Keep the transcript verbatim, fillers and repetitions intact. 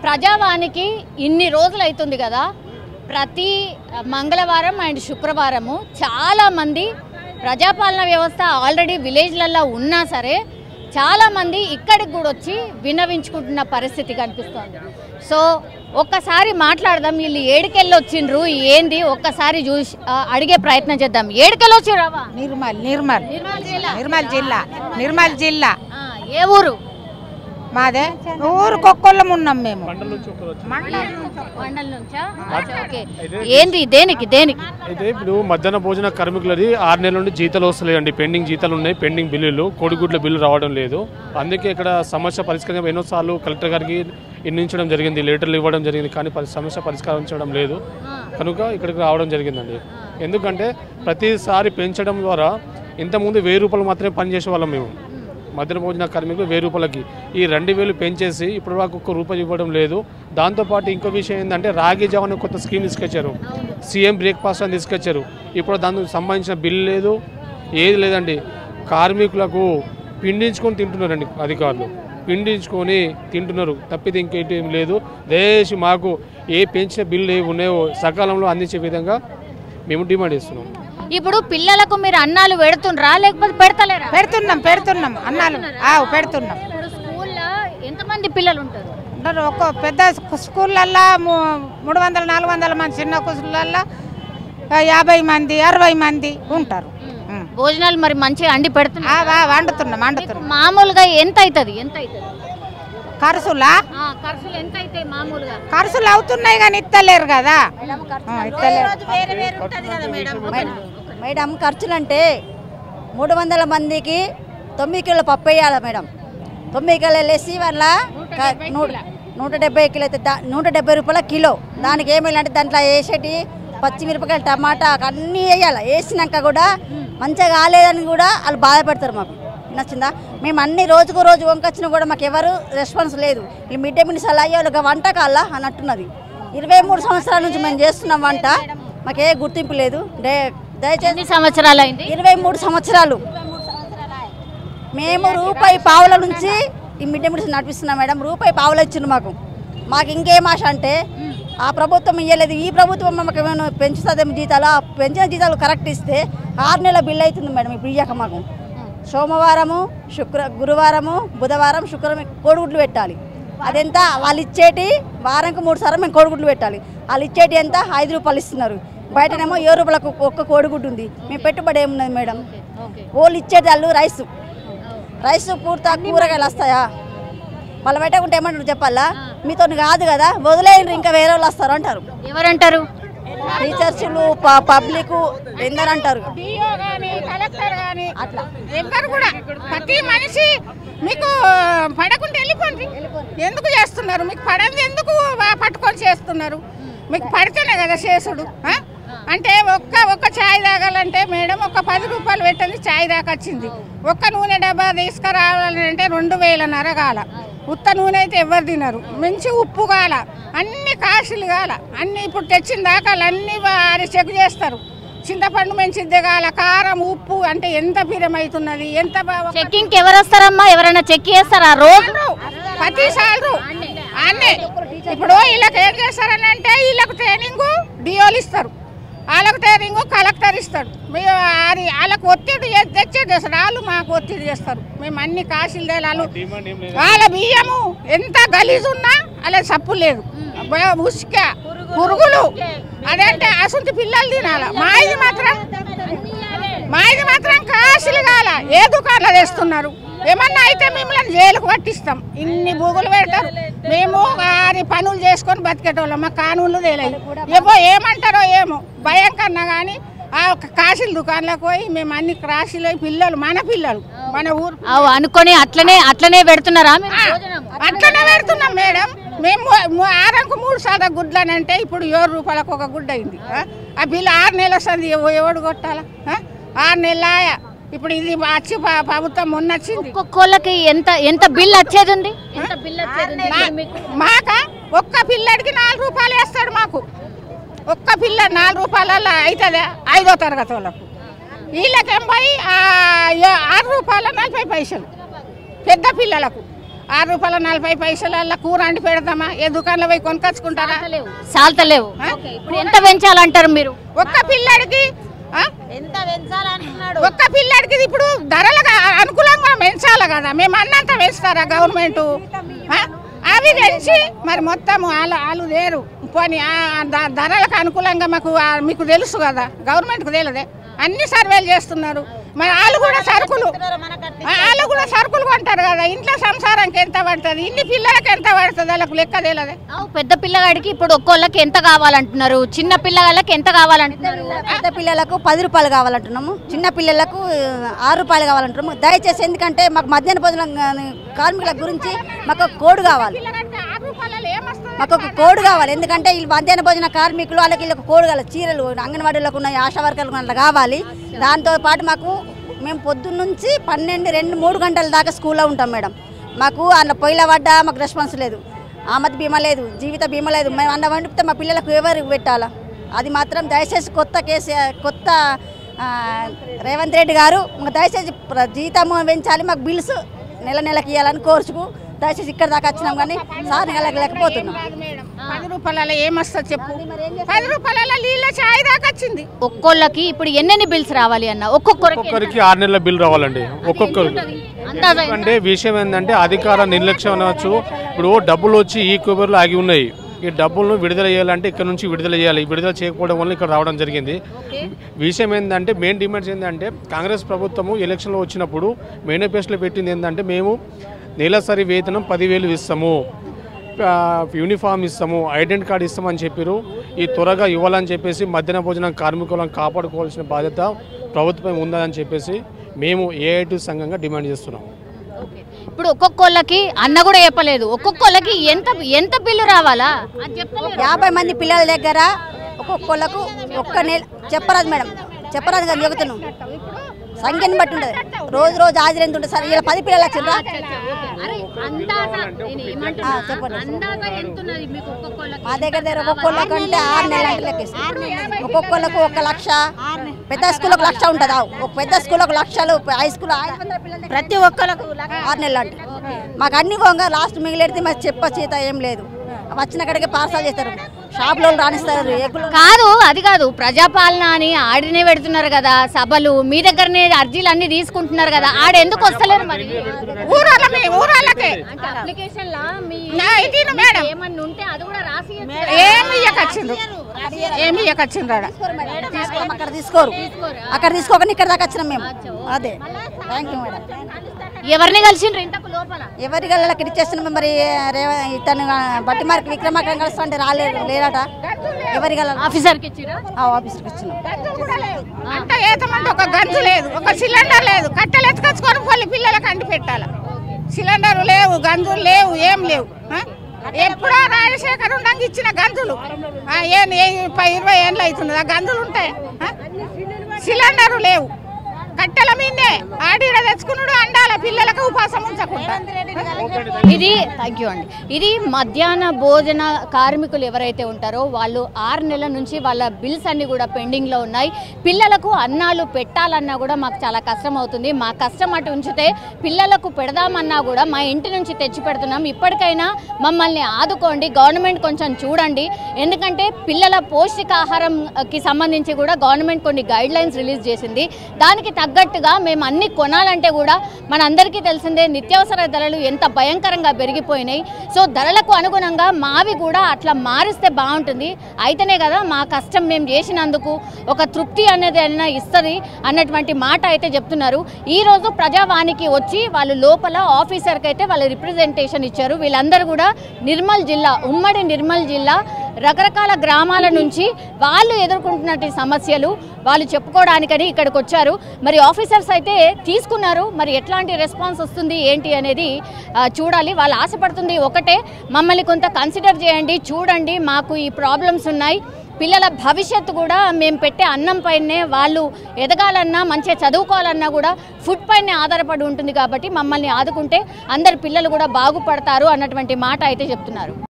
ప్రజావానికి ఇన్ని రోజులు అవుతుంది కదా, ప్రతి మంగళవారం అండ్ శుక్రవారము చాలామంది ప్రజాపాలన వ్యవస్థ ఆల్రెడీ విలేజ్లలో ఉన్నా సరే చాలామంది ఇక్కడికి కూడా వచ్చి విన్నవించుకుంటున్న పరిస్థితి కనిపిస్తుంది. సో ఒక్కసారి మాట్లాడదాం, వీళ్ళు ఏడుకెళ్ళి వచ్చిండ్రు ఏంది ఒక్కసారి చూసి అడిగే ప్రయత్నం చేద్దాం. ఏడుకెళ్ళి వచ్చిరావా? నిర్మల్ నిర్మల్ నిర్మల్ జిల్లా నిర్మల్ జిల్లా. ఏ ఊరు? మాదే ఊరు కొక్కొల్లం ఉన్నాం మేము. మండల్ నుంచా? ఏంది దేనికి దేనికి అయితే ఇప్పుడు మధ్యాహ్న భోజన కార్మికులది ఆరు నెలల నుండి జీతాలు వస్తలేదండి. పెండింగ్ జీతాలు ఉన్నాయి, పెండింగ్ బిల్లులు, కోడిగుడ్ల బిల్లు రావడం లేదు. అందుకే ఇక్కడ సమస్య పరిష్కారం ఎన్నోసార్లు కలెక్టర్ గారికి ఎన్నించడం జరిగింది, లెటర్లు ఇవ్వడం జరిగింది, కానీ సమస్య పరిష్కరించడం లేదు. కనుక ఇక్కడికి రావడం జరిగిందండి. ఎందుకంటే ప్రతిసారి పెంచడం ద్వారా ఇంతకుముందు వెయ్యి రూపాయలు మాత్రమే పనిచేసే వాళ్ళం మేము. మధ్యాహ్న భోజన కార్మికులు వెయ్యి రూపాయలకి ఈ రెండు వేలు పెంచేసి ఇప్పుడు వరకు ఒక్క రూపాయి ఇవ్వడం లేదు. దాంతోపాటు ఇంకో విషయం ఏంటంటే రాగి జావ అనే కొత్త స్కీమ్ తీసుకొచ్చారు, సీఎం బ్రేక్ఫాస్ట్ అని తీసుకొచ్చారు. ఇప్పుడు దానికి సంబంధించిన బిల్లు లేదు, ఏది లేదండి. కార్మికులకు పిండించుకొని తింటున్నారండి అధికారులు, పిండించుకొని తింటున్నారు తప్పితే ఇంకేంటి లేదు. దయచేసి మాకు ఏ పెంచిన బిల్లు ఏ ఉన్నాయో సకాలంలో అందించే విధంగా మేము డిమాండ్ చేస్తున్నాం. ఇప్పుడు పిల్లలకు మీరు అన్నాలు పెడుతుండ్రా లేకపోతే పెడతలేరా? పెడుతున్నాం పెడుతున్నాం అన్నాలు పెడుతున్నాం. ఇప్పుడు స్కూల్లో ఎంతమంది పిల్లలు ఉంటారు? ఒక పెద్ద స్కూళ్ళల్లో మూడు వందల నాలుగు వందల మంది, చిన్న స్కూళ్ళల్లో యాభై మంది అరవై మంది ఉంటారు. భోజనాలు మరి మంచిగా అండి పెడుతున్నా? వండుతున్నాం వండుతున్నాం. మామూలుగా ఎంత అవుతుంది? ఎంత అవుతుంది ఖర్చులా? ఖర్చులు ఎంత అవుతాయి మామూలుగా? ఖర్చులు అవుతున్నాయి కానీ ఇస్తలేరు కదా. మేడం ఖర్చులు అంటే మూడు వందల మందికి తొమ్మిది కిలోల పప్పు వేయాలి మేడం. తొమ్మిది కిలోలు వేసి వాళ్ళ నూట నూట డెబ్బై కిలో అయితే నూట డెబ్బై రూపాయల కిలో. దానికి ఏమేయాలంటే దాంట్లో వేసేటి పచ్చిమిరపకాయలు టమాటా అన్నీ వేయాలి. వేసినాక కూడా మంచిగా కాలేదని కూడా వాళ్ళు బాధపడతారు. మాకు నచ్చిందా? మేము అన్ని రోజుకు రోజు వంకొచ్చినా కూడా మాకు ఎవరు రెస్పాన్స్ లేదు. ఈ మిడ్ డే మీల్స్ అలా అయ్యే వాళ్ళకి వంట కాళ్ళ అని అంటున్నది. ఇరవై మూడు సంవత్సరాల నుంచి మేము చేస్తున్నాం వంట, మాకే గుర్తింపు లేదు. దయచేసి సంవత్సరాలు అయింది, ఇరవై మూడు సంవత్సరాలు మేము రూపాయి పావుల నుంచి ఈ మిడ్ డే మీల్స్ నడిపిస్తున్నాం మేడం. రూపాయి పావులు ఇచ్చిండు మాకు. మాకు ఇంకేం ఆశ అంటే ఆ ప్రభుత్వం ఇవ్వలేదు, ఈ ప్రభుత్వం మాకు ఏమైనా పెంచుతుందేమో జీతాలు. ఆ పెంచిన జీతాలు కరెక్ట్ ఇస్తే ఆరు నెలల బిల్లు అవుతుంది మేడం. ఇప్పుడు ఇయ్యాక మాకు సోమవారము శుక్ర గురువారము బుధవారం శుక్రవారం కోడిగుడ్లు పెట్టాలి. అదెంత? వాళ్ళు ఇచ్చేటి వారానికి మూడు సార్లు మేము కోడిగుడ్లు పెట్టాలి. వాళ్ళు ఇచ్చేటి ఎంత? ఐదు రూపాయలు ఇస్తున్నారు. బయటనేమో ఏడు రూపాయలకు ఒక్క కోడిగుడ్డు ఉంది. మేము పెట్టుబడి ఏమున్నది మేడం? వాళ్ళు ఇచ్చేది వాళ్ళు రైస్ రైస్ పూర్తి కూరగాయలు వస్తాయా? వాళ్ళు పెట్టకుంటే ఏమంటారు చెప్పాలా? మీతో కాదు కదా వదిలేయండి, ఇంకా వేరే వాళ్ళు వస్తారు అంటారు. ఎవరంటారు? టీచర్స్లు పబ్లిక్ ఎందరు అంటారు. అట్లా ఎవరు కూడా ప్రతి మనిషి మీకు పడకుంటే వెళ్ళిపోండి. ఎందుకు చేస్తున్నారు? మీకు పడంది ఎందుకు పట్టుకొని చేస్తున్నారు? మీకు పడితేనే కదా చేసుడు. అంటే ఒక్క ఒక్క ఛాయ్ తాగాలంటే మేడం ఒక పది రూపాయలు పెట్టండి ఛాయ్ దాకా వచ్చింది. ఒక్క నూనె డబ్బా తీసుకురావాలంటే రెండు వేలన్నర కాల. ఉత్త నూనె అయితే ఎవరు తినరు. మంచి ఉప్పు కాల, అన్ని కాసులు కాల, అన్ని ఇప్పుడు తెచ్చిన దాకాలు అన్ని వారి చెక్ చేస్తారు. చింతపండు మంచిది కాల, కారం ఉప్పు అంటే ఎంత పిరమవుతున్నది. ఎంత చెక్కింగ్ ఎవరు వస్తారమ్మా? ఎవరైనా చెక్ చేస్తారా రోజు? ప్రతిసారి అన్నీ. ఇప్పుడు వీళ్ళకి ఏం చేస్తారని అంటే వీళ్ళకు ట్రైనింగ్ డిఓలు ఇస్తారు, వాళ్ళకు ట్రైనింగ్ కలెక్టర్ ఇస్తాడు. వాళ్ళకు ఒత్తిడి తెచ్చేది చేస్తారు, వాళ్ళు మాకు ఒత్తిడి చేస్తారు. మేము అన్ని కాసులు తేలాలు. వాళ్ళ బియ్యము ఎంత గలీజు ఉన్నా అలా సప్పు లేదు, ఉసుక పురుగులు అదంటే అసలు పిల్లలు తినాల. మా ఇది మాత్రం మా ఇది మాత్రం కాసులు కాల. ఏ దుకాణంలో తెస్తున్నారు? ఏమన్నా అయితే మిమ్మల్ని జైలుకు పట్టిస్తాం. ఇన్ని బూగులు పెడతారు. మేము వారి పనులు చేసుకొని బతికేటోళ్ళం. మా కానూళ్ళు తేలేదు. ఏమో ఏమంటారో ఏమో భయం కన్నా కానీ ఆ కాశీల దుకాణంలోకి పోయి మేము అన్ని క్రాసులు పిల్లలు మన పిల్లలు మన ఊరు అనుకొని అట్లనే అట్లనే పెడుతున్నారా? అట్లనే పెడుతున్నాం మేడం. మేము ఆరంకు మూడు సార్లు గుడ్లు అని అంటే ఇప్పుడు ఏడు రూపాయలకు ఒక గుడ్డ అయింది. ఆ బిల్లు ఆరు నెలలు వస్తుంది. ఎవడు కొట్టాలా? ఆరు నెలల ఇప్పుడు ఇది వచ్చి ప్రభుత్వం మొన్న వచ్చింది. ఒక్కొక్కళ్ళకి ఎంత ఎంత బిల్ వచ్చేది ఉంది? మాక ఒక్క పిల్లడికి నాలుగు రూపాయలు వేస్తాడు. మాకు ఒక్క పిల్ల నాలుగు రూపాయల అవుతుందా? ఐదో తరగతి వాళ్ళకు. వీళ్ళకేం పోయి ఆరు రూపాయల నలభై పైసలు పెద్ద పిల్లలకు. ఆరు రూపాయల నలభై పైసల కూర అండి పెడదామా? ఏ దుకాణంలో పోయి కొనుకొచ్చుకుంటారా? సాల్తలేవు. ఇప్పుడు ఎంత పెంచాలంటారు మీరు? ఒక్క పిల్లడికి ఎంత పెంచాలంటున్నాడు? ఒక్క పిల్లడికి ఇప్పుడు ధరలకు అనుకూలంగా పెంచాలి కదా. మేము అన్నంత పెంచుతారా గవర్నమెంట్? అవి పెంచి మరి మొత్తం వాళ్ళు వాళ్ళు లేరు పోనీ ధరలకు అనుకూలంగా మాకు మీకు తెలుసు కదా, గవర్నమెంట్కు తెలియదే. అన్ని సర్వేలు చేస్తున్నారు. మరి వాళ్ళు కూడా సరుకులు వాళ్ళు కూడా సరుకులు కొంటారు కదా. ఇంట్లో సంసారానికి ఎంత పడుతుంది, ఇన్ని పిల్లలకి ఎంత పడుతుంది, వాళ్ళకు లెక్క తెలియదే. పెద్ద పిల్లగాడికి ఇప్పుడు ఒక్కోళ్ళకి ఎంత కావాలంటున్నారు, చిన్న పిల్లగాళ్ళకి ఎంత కావాలంటున్నారు? పెద్ద పిల్లలకు పది రూపాయలు కావాలంటున్నాము, చిన్న పిల్లలకు ఆరు రూపాయలు కావాలంటున్నాము. దయచేసి ఎందుకంటే మాకు మధ్యాహ్న భోజనం కార్మికుల గురించి మాకు కోడ్ కావాలి, మాకు ఒక కోడ్ కావాలి. ఎందుకంటే వీళ్ళు మధ్యాహ్న భోజన కార్మికులు వాళ్ళకి వీళ్ళకి కోడ్ కావాలి. చీరలు అంగన్వాడీలకు ఉన్న ఆశా వర్కర్లకు అట్లా కావాలి. దాంతోపాటు మాకు మేము పొద్దున్న నుంచి పన్నెండు రెండు మూడు గంటల దాకా స్కూల్లో ఉంటాం మేడం. మాకు అందులో పొయ్యిల పడ్డా మాకు రెస్పాన్స్ లేదు, ఆమది బీమా లేదు, జీవిత బీమా లేదు. మేము అన్న వండితే మా పిల్లలకు ఎవరికి పెట్టాలా? అది మాత్రం దయచేసి కొత్త కేసు కొత్త రేవంత్ రెడ్డి గారు దయచేసి జీతము పెంచాలి, మాకు బిల్స్ నెల నెలకి ఇవ్వాలని కోర్చుకు దయచేసి ఇక్కడ దాకా వచ్చినాం కానీ సార్ లేకపోతున్నాం. పది రూపాయల ఏమొస్తుంది చెప్పు? పది రూపాయల నీళ్ళ చాయ్ దాకా వచ్చింది. ఒక్కొక్కరికి ఇప్పుడు ఎన్నెన్ని బిల్స్ రావాలి అన్న? ఒక్కొక్కరికి ఆరు నెలల బిల్ రావాలండి ఒక్కొక్కరికి. అంటే విషయం ఏంటంటే అధికార నిర్లక్ష్యం అనవచ్చు. ఇప్పుడు డబ్బులు వచ్చి ఈ కుబర్లు ఆగి ఉన్నాయి. ఈ డబ్బులను విడుదల చేయాలంటే ఇక్కడ నుంచి విడుదల చేయాలి. విడుదల చేయకపోవడం వల్ల ఇక్కడ రావడం జరిగింది. విషయం ఏంటంటే మెయిన్ డిమాండ్స్ ఏంటంటే కాంగ్రెస్ ప్రభుత్వము ఎలక్షన్లో వచ్చినప్పుడు మేనిఫెస్టోలో పెట్టింది ఏంటంటే మేము నెలసరి వేతనం పదివేలు ఇస్తాము, యూనిఫామ్ ఇస్తాము, ఐడెంటి కార్డు ఇస్తామని చెప్పారు. ఈ త్వరగా ఇవ్వాలని చెప్పేసి మధ్యాహ్న భోజనం కార్మికులను కాపాడుకోవాల్సిన బాధ్యత ప్రభుత్వం ఉందని చెప్పేసి మేము ఏఐటీ సంఘంగా డిమాండ్ చేస్తున్నాం. ఇప్పుడు ఒక్కొక్కళ్ళకి అన్న కూడా చెప్పలేదు, ఒక్కొక్కళ్ళకి ఎంత ఎంత బిల్లు రావాలా? యాభై మంది పిల్లల దగ్గర ఒక్కొక్కళ్ళకు ఒక్క నెల చెప్పరాదు మేడం, చెప్పరాదు కానీ చెబుతున్నాం. సంఖ్యను బట్టి ఉంటుంది, రోజు రోజు హాజరు ఎంత ఉంటుంది సార్? ఇలా పది పిల్లలు వచ్చిందా? మా దగ్గర దగ్గర ఒక్కొక్కళ్ళకు అంటే ఆరు నెలలు అంటే లెక్కేస్తాం. ఒక్కొక్కళ్ళకు ఒక లక్ష, పెద్ద స్కూల్ ఒక లక్ష ఉంటుంది. ఒక పెద్ద స్కూల్ ఒక లక్షలు, హై స్కూల్ ప్రతి ఒక్కళ్ళకు ఆరు నెలలు అంటే మాకు అన్ని పోగా లాస్ట్ మిగిలిడితే మాకు చెప్ప చేత ఏం లేదు. వచ్చిన కడిగే పార్సల్ చేస్తారు, షాప్లో రాణిస్తారు. కాదు అది కాదు, ప్రజాపాలన అని ఆడినే పెడుతున్నారు కదా సభలు, మీ దగ్గరనే అర్జీలు అన్ని తీసుకుంటున్నారు కదా, ఆడ ఎందుకు వస్తలేరు మరి? ఏమన్నా ఉంటే అది కూడా రాసి అక్కడ తీసుకోరు, అక్కడ తీసుకోకుండా ఇక్కడ దాకా వచ్చినాం మేము. అదే థ్యాంక్ యూ మేడం. ఎవరిని కలిసిండ్రు ఇంతకు లోపల? ఎవరి గల్ల అక్కడ ఇచ్చేస్తున్నాం మరి. ఇతను బట్టి మార్కి విక్రమార్కం కలుస్తుంటే రాలేదు లేరట. ఎవరి గల్ల ఆఫీసర్కి ఇచ్చిరా? ఆఫీసర్కి ఇచ్చినాం. అంటే ఏతమంటే ఒక గంజు లేదు, ఒక సిలిండర్ లేదు, కట్టెలు ఎత్తుకొచ్చుకొని పల్లి పిల్లలకు అంటి పెట్టాలి. సిలిండర్ లేవు, గంజులు లేవు, ఏం లేవు. ఎప్పుడో రాజశేఖర్ ఉండగా ఇచ్చిన గంజులు ఇరవై ఏళ్ళు అవుతుంది, ఆ గంజులు ఉంటాయి. సిలిండరు లేవు, కట్టెల మీదే ఆడిడ తెచ్చుకున్నాడు అండాల పిల్లలకు ఉపాసం ఉంచకుండా. ఇది థ్యాంక్ యూ అండి. ఇది మధ్యాహ్న భోజన కార్మికులు ఎవరైతే ఉంటారో వాళ్ళు ఆరు నెలల నుంచి వాళ్ళ బిల్స్ అన్ని కూడా పెండింగ్లో ఉన్నాయి. పిల్లలకు అన్నాలు పెట్టాలన్నా కూడా మాకు చాలా కష్టం అవుతుంది. మా కష్టం అటు ఉంచితే పిల్లలకు పెడదామన్నా కూడా మా ఇంటి నుంచి తెచ్చి పెడుతున్నాం. ఇప్పటికైనా మమ్మల్ని ఆదుకోండి, గవర్నమెంట్ కొంచెం చూడండి. ఎందుకంటే పిల్లల పౌష్టికాహారంకి సంబంధించి కూడా గవర్నమెంట్ కొన్ని గైడ్ లైన్స్ రిలీజ్ చేసింది. దానికి తగ్గట్టుగా మేము అన్ని కొనాలంటే కూడా మనందరికీ తెలిసిందే నిత్యావసర ధరలు ఎంత భయంకరంగా పెరిగిపోయినాయి. సో ధరలకు అనుగుణంగా మావి కూడా అట్లా మారిస్తే బాగుంటుంది. అయితేనే కదా మా కష్టం మేము చేసినందుకు ఒక తృప్తి అనేది అయినా ఇస్తుంది అన్నటువంటి మాట అయితే చెప్తున్నారు. ఈరోజు ప్రజావాణికి వచ్చి వాళ్ళు లోపల ఆఫీసర్కి అయితే వాళ్ళు రిప్రజెంటేషన్ ఇచ్చారు. వీళ్ళందరూ కూడా నిర్మల్ జిల్లా, ఉమ్మడి నిర్మల్ జిల్లా రకరకాల గ్రామాల నుంచి వాళ్ళు ఎదుర్కొంటున్నటువంటి సమస్యలు వాళ్ళు చెప్పుకోవడానికని ఇక్కడికి వచ్చారు. మరి ఆఫీసర్స్ అయితే తీసుకున్నారు, మరి ఎట్లాంటి రెస్పాన్స్ వస్తుంది ఏంటి అనేది చూడాలి. వాళ్ళు ఆశపడుతుంది ఒకటే, మమ్మల్ని కొంత కన్సిడర్ చేయండి, చూడండి, మాకు ఈ ప్రాబ్లమ్స్ ఉన్నాయి, పిల్లల భవిష్యత్తు కూడా మేము పెట్టే అన్నం పైనే వాళ్ళు ఎదగాలన్నా మంచిగా చదువుకోవాలన్నా కూడా ఫుడ్ పైనే ఆధారపడి ఉంటుంది. కాబట్టి మమ్మల్ని ఆదుకుంటే అందరి పిల్లలు కూడా బాగుపడతారు అన్నటువంటి మాట అయితే చెప్తున్నారు.